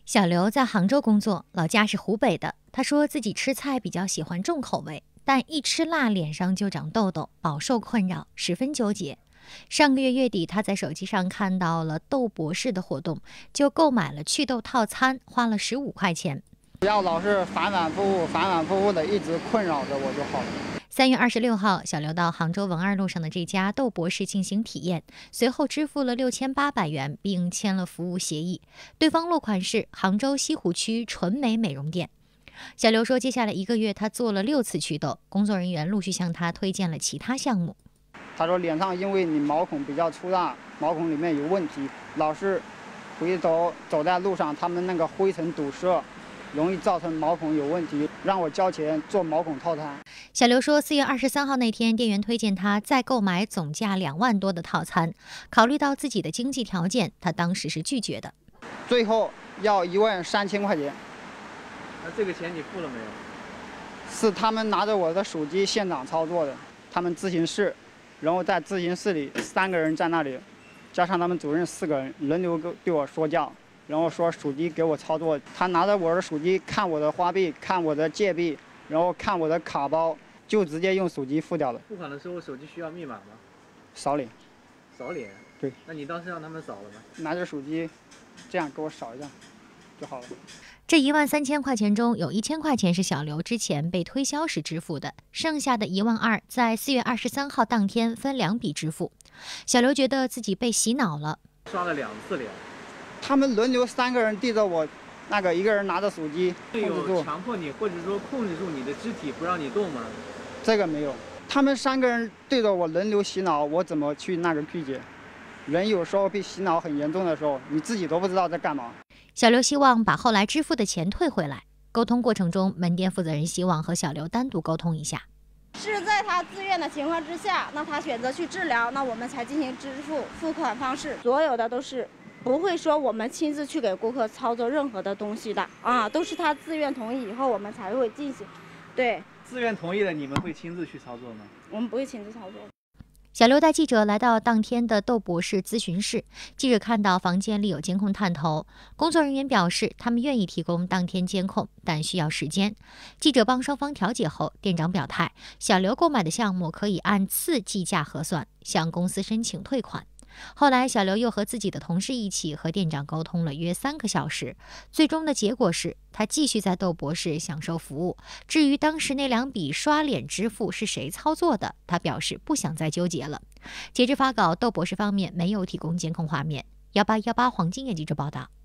小刘在杭州工作，老家是湖北的。他说自己吃菜比较喜欢重口味，但一吃辣脸上就长痘痘，饱受困扰，十分纠结。上个月月底，他在手机上看到了豆博士的活动，就购买了祛痘套餐，花了15块钱。 不要老是反反复复的一直困扰着我就好了。 3月26号，小刘到杭州文二路上的这家豆博士进行体验，随后支付了6800元，并签了服务协议。对方落款是杭州西湖区纯美美容店。小刘说，接下来1个月他做了6次祛痘，工作人员陆续向他推荐了其他项目。 他说脸上因为你毛孔比较粗大，毛孔里面有问题，老是走在路上，他们那个灰尘堵塞，容易造成毛孔有问题，让我交钱做毛孔套餐。 小刘说，4月23号那天，店员推荐他再购买总价2万多的套餐。考虑到自己的经济条件，他当时是拒绝的。 最后要13000块钱。 那这个钱你付了没有？ 是他们拿着我的手机现场操作的，他们咨询室，然后在咨询室里3个人在那里，加上他们主任4个人，轮流对我说教。然后说手机给我操作，他拿着我的手机看我的花呗，看我的借币，然后看我的卡包，就直接用手机付掉了。 付款的时候手机需要密码吗？ 扫脸。 扫脸？ 对。 那你当时让他们扫了吗？ 拿着手机，这样给我扫一下就好了。 这13000块钱中有1000块钱是小刘之前被推销时支付的，剩下的12000在4月23号当天分2笔支付。小刘觉得自己被洗脑了， 刷了2次脸。 他们轮流3个人对着我，那个1个人拿着手机控制住。 有强迫你或者说控制住你的肢体不让你动吗？ 这个没有，他们3个人对着我轮流洗脑，我怎么去那个拒绝？人有时候被洗脑很严重的时候，你自己都不知道在干嘛。 小刘希望把后来支付的钱退回来。沟通过程中，门店负责人希望和小刘单独沟通一下。 是在他自愿的情况之下，那他选择去治疗，那我们才进行付款方式，所有的都是。不会说我们亲自去给顾客操作任何的东西的啊，都是他自愿同意以后我们才会进行。对， 自愿同意的你们会亲自去操作吗？ 我们不会亲自操作。 小刘带记者来到当天的豆博士咨询室，记者看到房间里有监控探头，工作人员表示他们愿意提供当天监控，但需要时间。记者帮双方调解后，店长表态，小刘购买的项目可以按次计价核算，向公司申请退款。后来，小刘又和自己的同事一起和店长沟通了约3个小时，最终的结果是他继续在豆博士享受服务。至于当时那2笔刷脸支付是谁操作的，他表示不想再纠结了。截至发稿，豆博士方面没有提供监控画面。1818黄金眼记者报道。